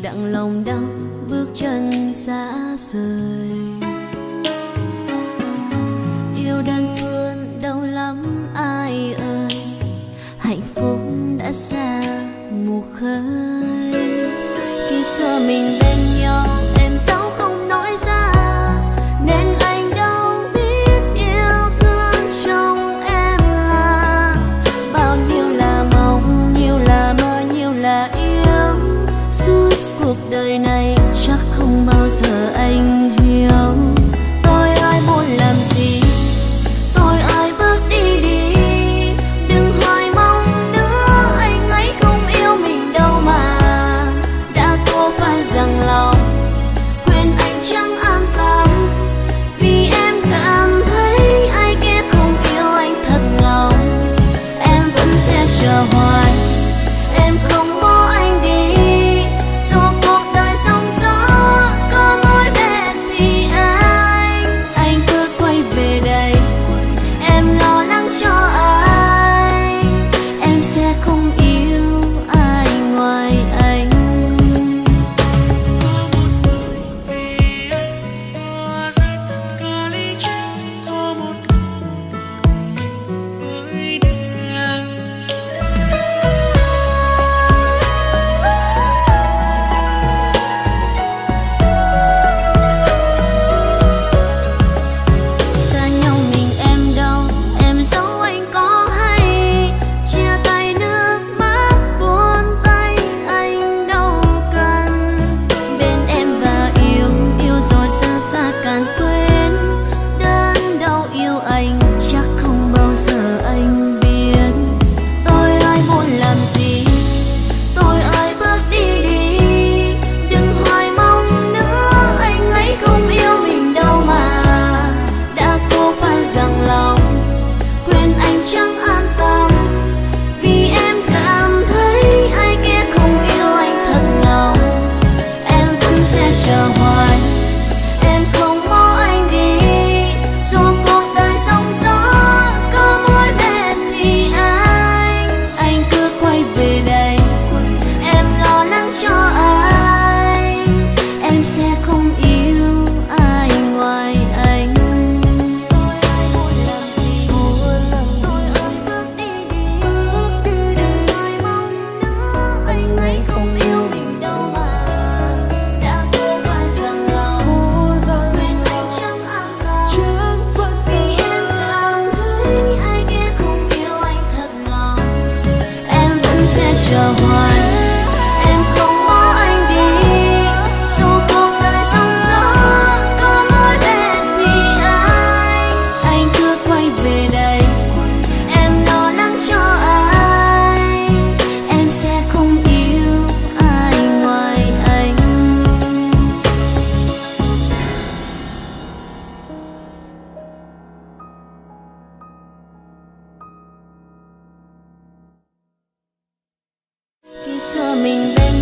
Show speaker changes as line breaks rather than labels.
đặng lòng đau bước chân xa rời. Yêu đơn phương đau lắm ai ơi, hạnh phúc đã xa mù khơi. Khi xưa mình bên nhau em giấu không nói ra, nên anh đâu biết yêu thương trong em là bao nhiêu là mong, nhiêu là mơ, nhiêu là yêu. Suốt cuộc đời này chắc không bao giờ anh hiểu tôi ai muốn làm gì, tôi ai bước đi đi. Đừng hỏi mong nữa, anh ấy không yêu mình đâu mà đã cố phải rằng lòng quên anh chẳng an tâm, vì em cảm thấy ai kia không yêu anh thật lòng. Em vẫn sẽ chờ hoài, em không bỏ anh đi, dù cuộc đời sóng gió có mối bên thì anh cứ quay về đây. Em lo lắng cho ai, em sẽ không yêu ai ngoài anh.
Có một người vì anh hóa ra tất cả lý trí, có một người đêm.
Xa nhau mình em đâu, em giấu anh có hay, chia tay nước mắt buồn tay anh đâu cần. Bên em và yêu, yêu rồi xa xa càng quên. Đớn đau yêu anh chắc không bao giờ anh biết tôi ai muốn làm gì, tôi ai bước đi đi. Đừng hỏi mong nữa, anh ấy không yêu mình đâu mà đã cố phải rằng lòng quên anh chẳng an tâm, vì em cảm thấy ai kia không yêu anh thật lòng. Em vẫn sẽ chờ hoài, em không bỏ anh đi, dù cuộc đời sóng gió có mối bên thì anh cứ quay về đây. Em lo lắng cho ai, em sẽ không yêu ai ngoài anh. Tôi ai muốn làm gì, tôi ơi bước đi đi. Đừng hỏi mong nữa, anh ấy không yêu mình đâu mà đã cố phải rằng lòng quên anh chẳng an tâm, vì em cảm thấy ai kia không yêu anh thật lòng. Em vẫn sẽ chờ hoài, em không bỏ anh đi, dù cuộc đời sóng gió có mối bên thì anh cứ quay về đây. Em lo lắng cho ai, em sẽ không yêu ai ngoài anh. Khi xưa mình bên